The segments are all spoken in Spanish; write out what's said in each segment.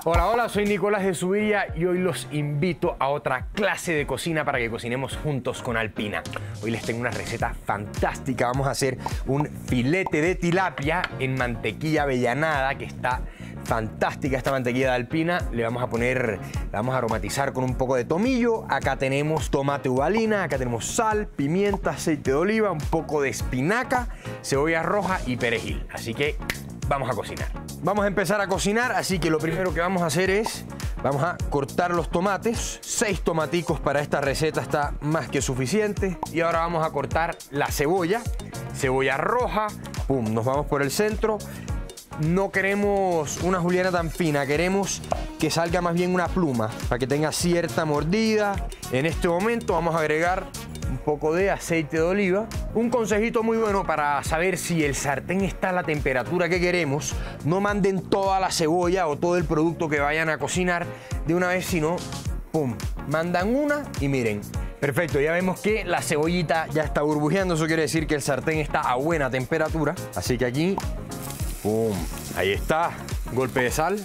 Hola, hola, soy Nicolás de Zubia y hoy los invito a otra clase de cocina para que cocinemos juntos con Alpina. Hoy les tengo una receta fantástica. Vamos a hacer un filete de tilapia en mantequilla avellanada, que está fantástica esta mantequilla de Alpina. La vamos a aromatizar con un poco de tomillo. Acá tenemos tomate uvalina, acá tenemos sal, pimienta, aceite de oliva, un poco de espinaca, cebolla roja y perejil. Así que vamos a cocinar. Vamos a empezar a cocinar, así que lo primero que vamos a hacer es, vamos a cortar los tomates. 6 tomaticos para esta receta está más que suficiente. Y ahora vamos a cortar la cebolla, cebolla roja, pum, nos vamos por el centro. No queremos una juliana tan fina, queremos que salga más bien una pluma, para que tenga cierta mordida. En este momento vamos a agregar un poco de aceite de oliva. Un consejito muy bueno para saber si el sartén está a la temperatura que queremos: no manden toda la cebolla o todo el producto que vayan a cocinar de una vez, sino pum, mandan una y miren. Perfecto, ya vemos que la cebollita ya está burbujeando, eso quiere decir que el sartén está a buena temperatura. Así que aquí, pum, ahí está, golpe de sal.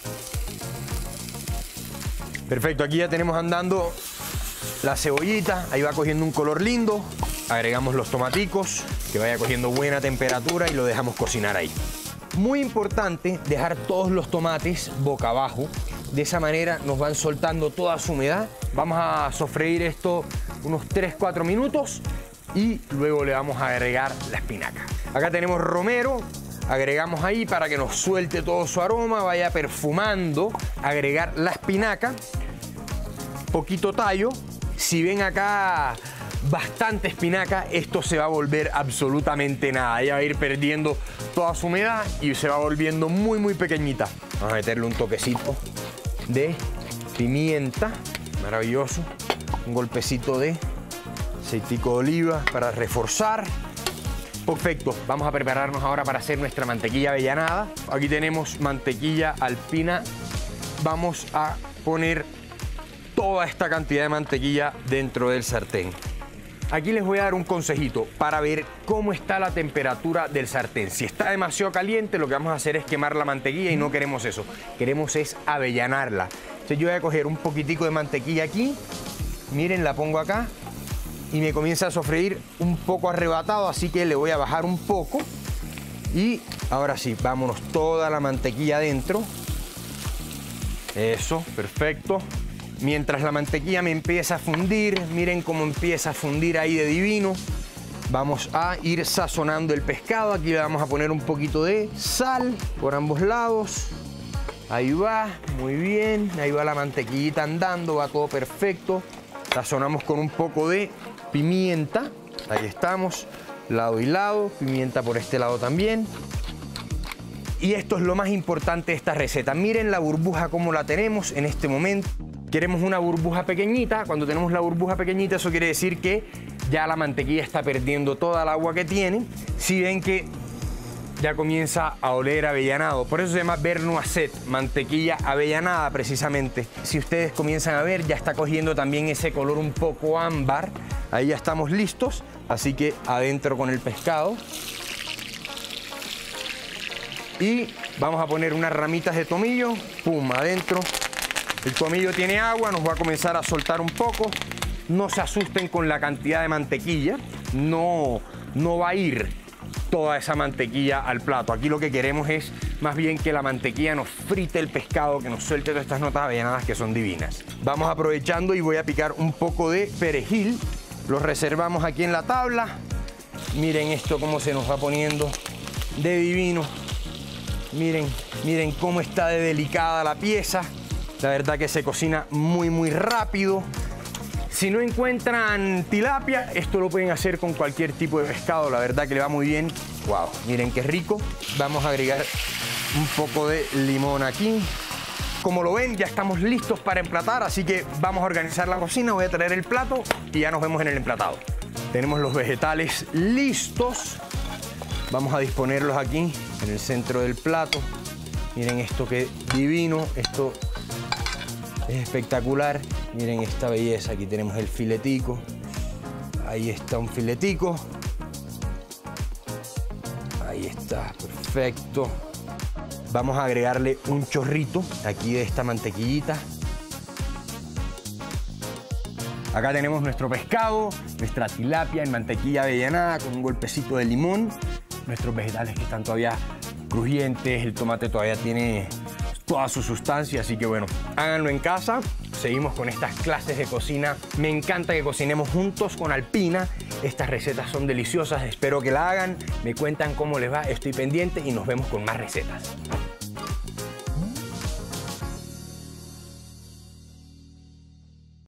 Perfecto, aquí ya tenemos andando la cebollita, ahí va cogiendo un color lindo. Agregamos los tomaticos, que vaya cogiendo buena temperatura y lo dejamos cocinar ahí. Muy importante dejar todos los tomates boca abajo, de esa manera nos van soltando toda su humedad. Vamos a sofreír esto unos 3-4 minutos y luego le vamos a agregar la espinaca. Acá tenemos romero, agregamos ahí para que nos suelte todo su aroma, vaya perfumando. Agregar la espinaca, poquito tallo. Si ven acá bastante espinaca, esto se va a volver absolutamente nada. Ella va a ir perdiendo toda su humedad y se va volviendo muy, muy pequeñita. Vamos a meterle un toquecito de pimienta, maravilloso. Un golpecito de aceitico de oliva para reforzar. Perfecto, vamos a prepararnos ahora para hacer nuestra mantequilla avellanada. Aquí tenemos mantequilla Alpina. Vamos a poner toda esta cantidad de mantequilla dentro del sartén. Aquí les voy a dar un consejito para ver cómo está la temperatura del sartén. Si está demasiado caliente, lo que vamos a hacer es quemar la mantequilla y no queremos eso. Queremos es avellanarla. Entonces yo voy a coger un poquitico de mantequilla aquí. Miren, la pongo acá y me comienza a sofreír un poco arrebatado, así que le voy a bajar un poco. Y ahora sí, vámonos toda la mantequilla adentro. Eso, perfecto. Mientras la mantequilla me empieza a fundir, miren cómo empieza a fundir ahí de divino. Vamos a ir sazonando el pescado. Aquí le vamos a poner un poquito de sal por ambos lados. Ahí va, muy bien. Ahí va la mantequillita andando, va todo perfecto. Sazonamos con un poco de pimienta. Ahí estamos, lado y lado. Pimienta por este lado también. Y esto es lo más importante de esta receta. Miren la burbuja como la tenemos en este momento. Queremos una burbuja pequeñita. Cuando tenemos la burbuja pequeñita, eso quiere decir que ya la mantequilla está perdiendo toda el agua que tiene. Si ven que ya comienza a oler avellanado, por eso se llama beurre noisette, mantequilla avellanada precisamente. Si ustedes comienzan a ver, ya está cogiendo también ese color un poco ámbar. Ahí ya estamos listos, así que adentro con el pescado. Y vamos a poner unas ramitas de tomillo, pum, adentro. El tomillo tiene agua, nos va a comenzar a soltar un poco. No se asusten con la cantidad de mantequilla. No va a ir toda esa mantequilla al plato. Aquí lo que queremos es más bien que la mantequilla nos frite el pescado, que nos suelte todas estas notas avellanadas que son divinas. Vamos aprovechando y voy a picar un poco de perejil. Lo reservamos aquí en la tabla. Miren esto cómo se nos va poniendo de divino. Miren cómo está de delicada la pieza. La verdad que se cocina muy, muy rápido. Si no encuentran tilapia, esto lo pueden hacer con cualquier tipo de pescado. La verdad que le va muy bien. Wow, miren qué rico. Vamos a agregar un poco de limón aquí. Como lo ven, ya estamos listos para emplatar, así que vamos a organizar la cocina. Voy a traer el plato y ya nos vemos en el emplatado. Tenemos los vegetales listos. Vamos a disponerlos aquí en el centro del plato. Miren esto qué divino. Esto es espectacular. Miren esta belleza. Aquí tenemos el filetico. Ahí está un filetico. Ahí está, perfecto. Vamos a agregarle un chorrito aquí de esta mantequillita. Acá tenemos nuestro pescado, nuestra tilapia en mantequilla avellanada con un golpecito de limón. Nuestros vegetales que están todavía crujientes, el tomate todavía tiene toda su sustancia, así que bueno, háganlo en casa. Seguimos con estas clases de cocina. Me encanta que cocinemos juntos con Alpina. Estas recetas son deliciosas, espero que la hagan. Me cuentan cómo les va, estoy pendiente y nos vemos con más recetas.